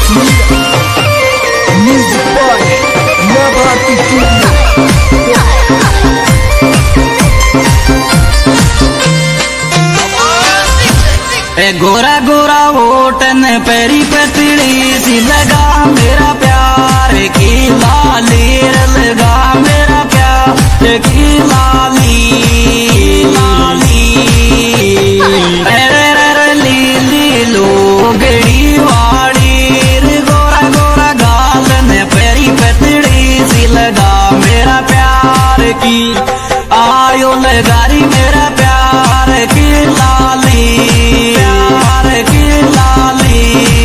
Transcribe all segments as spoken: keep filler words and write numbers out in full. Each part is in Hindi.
Music Boy, Nabati Studio. ए गोरा गोरा वोटन पैरी पतड़ी सी लगा मेरा प्यार की लाली लगा मेरा प्यार की लाली लाली लीली लोगड़ी वाड़ी गोरा गोरा गालन पैरी पतड़ी सी लगा मेरा प्यार की आयो लगारी मेरा प्यार की लाली प्यार की लाली।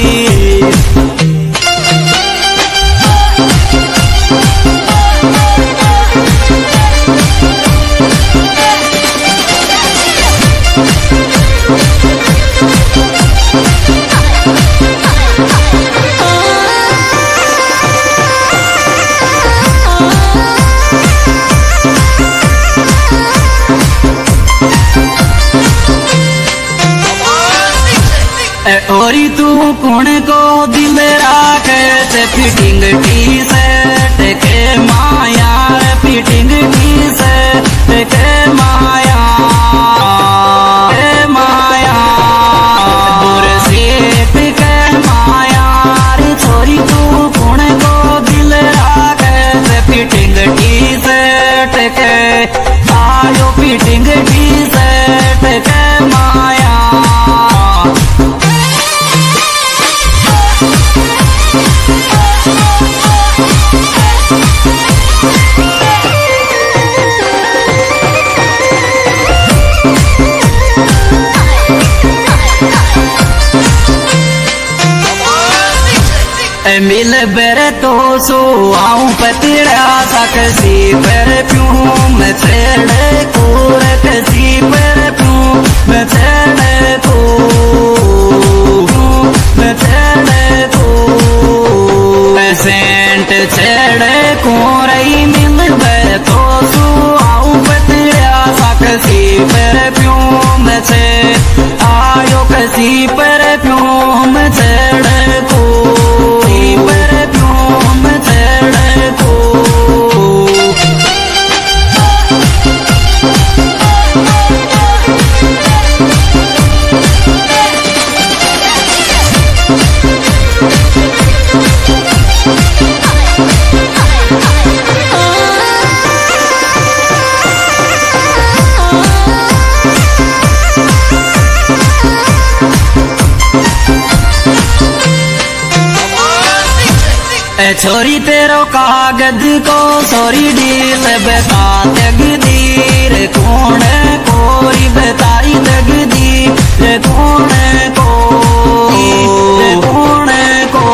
ओरी तू कौन को दिल राखे ते फिटिंग टी शर्ट के माया फिटिंग टी शर्ट के माया के माया दूर सेट के माया रे छोरी तू कौन को दिल राखे ते फिटिंग टी शर्ट के आयो फिटिंग टी शर्ट के माया। मिल बेरे तो सो आऊं पतिड़ा सकसी पर प्यूम छेड़े कोर कसी पर प्यूम छेड़े को छेड़े को सेंट छेड़े को रही मिल बेरे तो सो आऊं पतिड़ा सकसी पर प्यूम छे आयो कसी पर प्यूम छेड़े को छोरी तेरो कागज को सोरी डील बता तकदीर कौन कोरी बताई तकदीर कौन को कौन को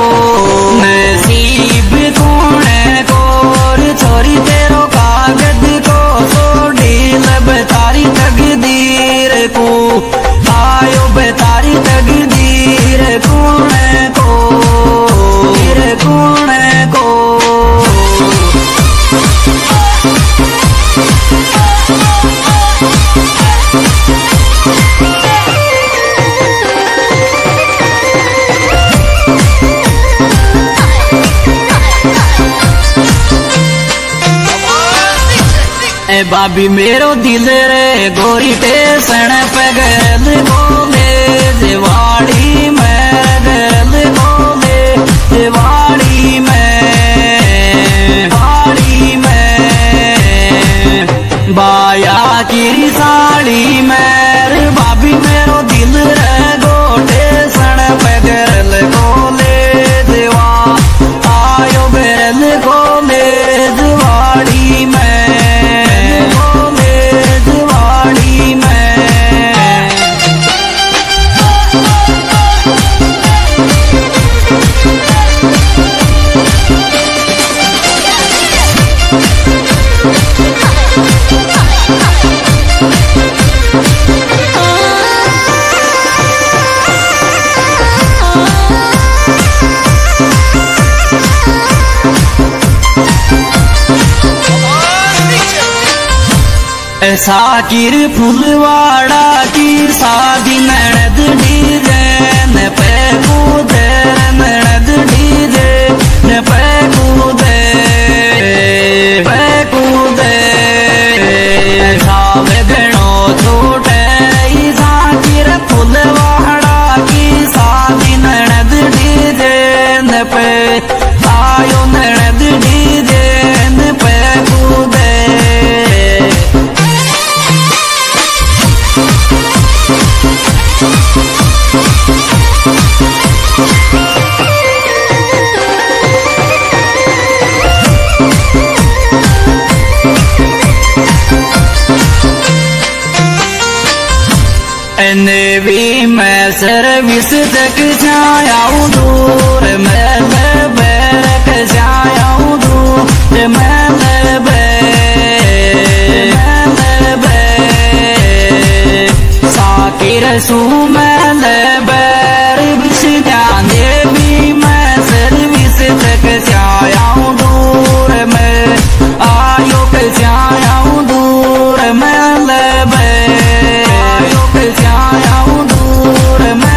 नसीब कौन को छोरी तेरो कागज को सो डील बतारी तकदीर को आयो बतारी तकदीर कौन को कौन को। ए बाबी मेरो दिल रे गोरी टेसन पगल बोले दिवाड़ी में गल बोले दिवाड़ी में बाड़ी में बाया की साड़ी में बाबी मेरो दिल रे गोटे सण पगल बोले दिवा आयो बेरल गोले दिवाड़ी में साकिर फुलवाड़ा की शादी ननद डिजाइन पे कूदे ननद डीजे ने पे कूदे पे कूदे सावे गणो छूटे साकिर फुल वाहड़ा की सादी ननद डीजे ने पे आयो ननद डीजे ने पे कूदे भी मैं सर्विस तक जायाऊं दूर मैं बैरक जायाऊं दूर मैं साकिर सू मैं बैर बिस ध्यान दे भी मैं सर्विस तक जायाऊं दूर मैं आयो के जायाऊं दूर मैं आयो के जायाऊं दूर मैं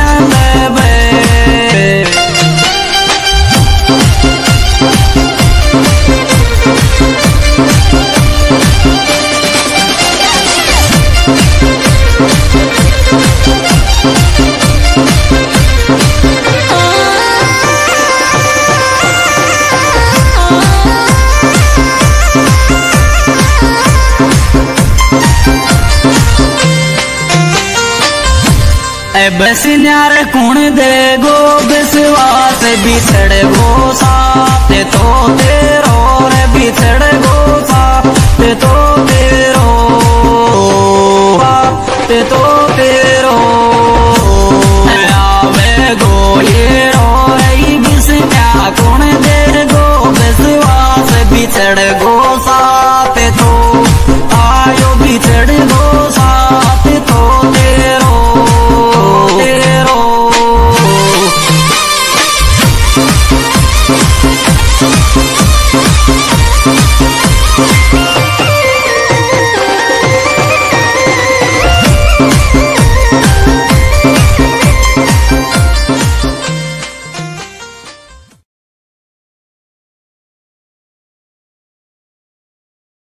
बस न्यार कुण दे गो विश्वास बिछड़ गो साथ तो तेरो रे बिछड़ गो साथ तो तेरो ते तो